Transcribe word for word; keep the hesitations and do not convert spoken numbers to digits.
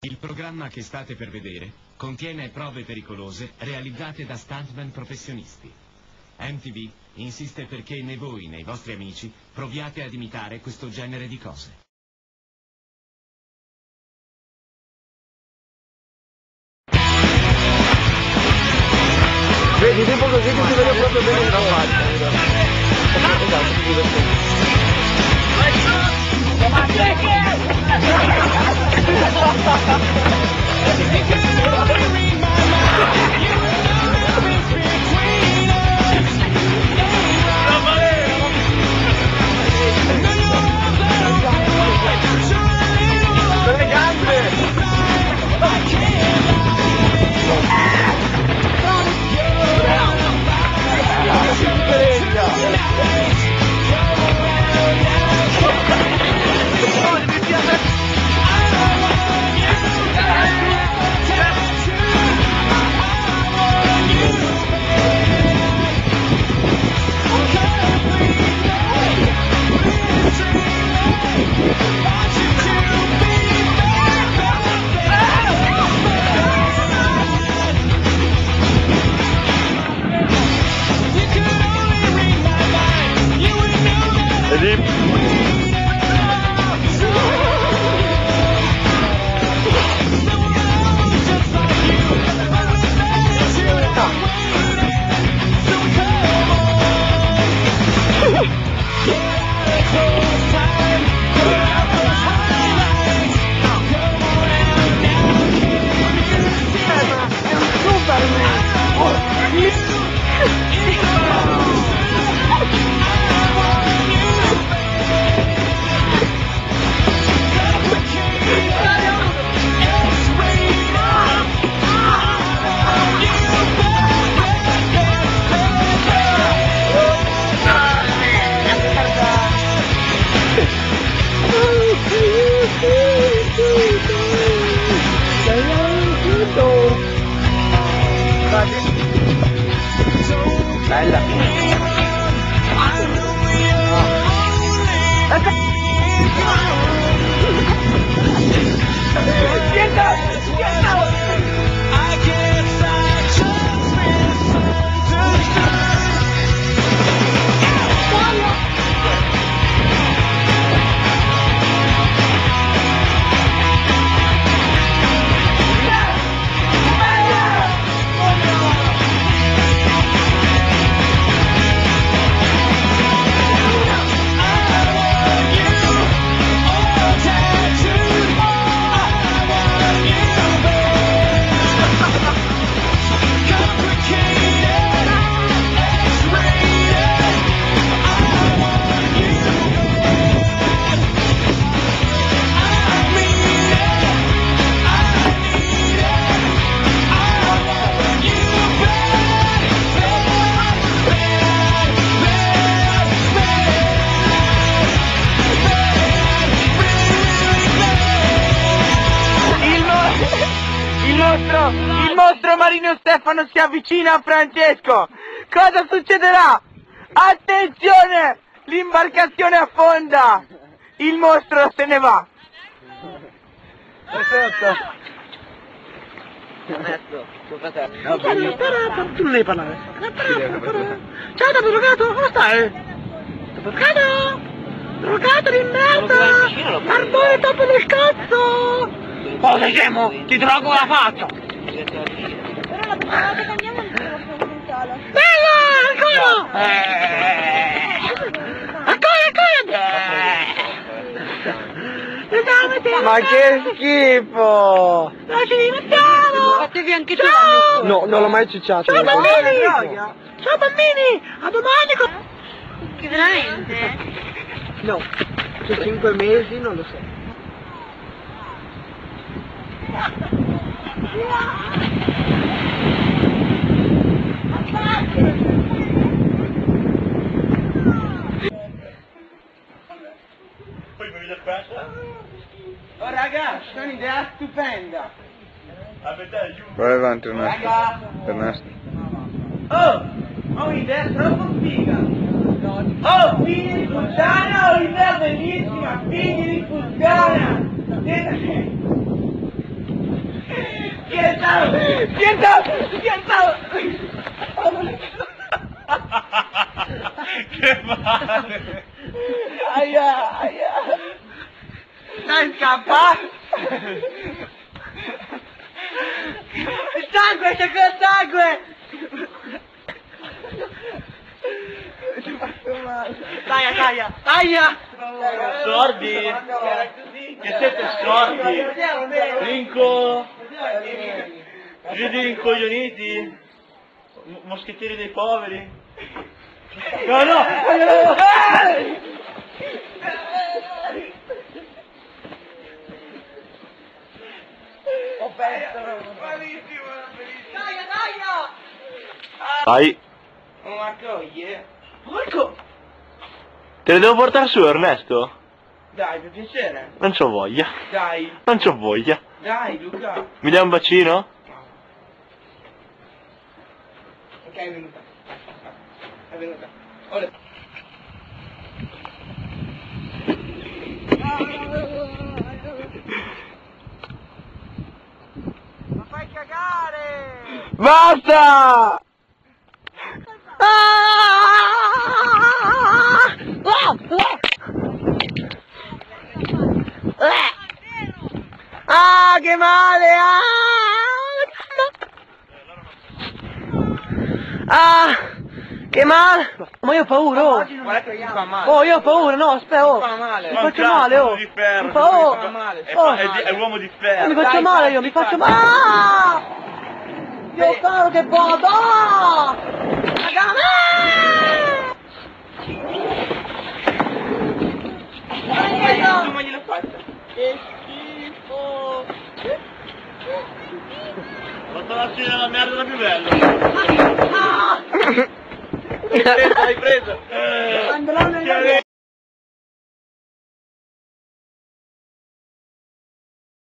Il programma che state per vedere contiene prove pericolose realizzate da stuntman professionisti. M T V insiste perché né voi né i vostri amici proviate ad imitare questo genere di cose. Vedi, tipo così che si vede proprio bene la faccia. Le gambe! Bella. Il mostro marino Stefano si avvicina a Francesco. Cosa succederà? Attenzione! L'imbarcazione affonda! Il mostro se ne va! Perfetto! Tu non devi parlare. Ciao da drogato, come stai? Drogato! Drogato di merda! Barbone topo del cazzo! Oh, sei scemo! Ti drogo la faccia! Però la prima volta che andiamo non ce la facciamo in Bella! Ancora! Ancora, ancora! Ma che schifo! La ci rimettiamo! Fatevi anche tu! Ciao! No, non l'ho mai cicciato! Ciao bambini! Ciao bambini! A domani! Che veramente? No, su cinque mesi non lo so. Poi mi aspetta. Oh ragazzi, c'è un'idea stupenda. Vai avanti Ernesto. Raga! Ernesto. Oh! Ho un'idea troppo figa! Oh, figli di puttana, ho un'idea bellissima! Figli di puttana! Schienta! Schienta! Che male! Aia, aia! Dai, scappa! Il sangue, c'è quel sangue! Taia, taia, taia! Sordi! Che siete sordi! Rinco! Siete rincoglioniti? M- moschettieri dei poveri? No, no! Ho perso! Bravissimo! Taia, taia! Dai! Oh, accoglie! Porco! Te le devo portare su, Ernesto? Dai, per piacere! Non c'ho voglia. Dai! Non c'ho voglia. Dai, Luca! Mi dai un bacino? Ok, è venuta. È venuta. Ora. Ma fai cagare! Basta! Ah, che male! Ah, ah che male! Ma io ho paura, oh! Guarda che mi fa male! Oh, io ho paura, no, aspetta, oh! Mi fa male! Mi faccio male, oh! Di ferro, Mi fa, oh! mi fa male. È, Oh. è, di- è uomo di Mi ferro. faccio Dai, male dai, io, mi dai, faccio dai. male! Ah! Dio caro che vado! Ah! Raga, ah! Ma glielo faccio! Che schifo! Fatto la cena della merda era più bello. Ah! L'hai preso, l'hai preso. Andrò nel